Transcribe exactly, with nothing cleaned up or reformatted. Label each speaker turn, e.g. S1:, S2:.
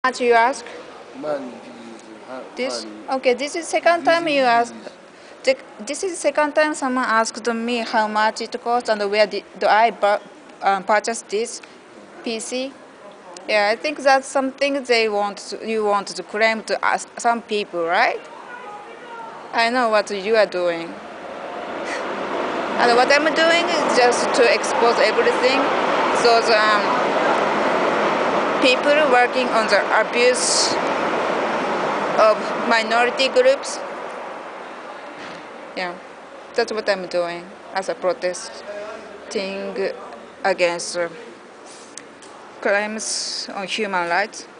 S1: Much you ask?
S2: Money, please. Ha-
S1: This?
S2: Money.
S1: Okay, this is second time you ask.
S2: Please.
S1: Th- This is second time someone asked me how much it costs and where did, do I bu- um, purchase this P C. Yeah, I think that's something they want to, you want to claim to ask some people, right? I know what you are doing. And what I'm doing is just to expose everything so the um, people working on the abuse of minority groups. Yeah, that's what I'm doing as a protesting against uh, crimes on human rights.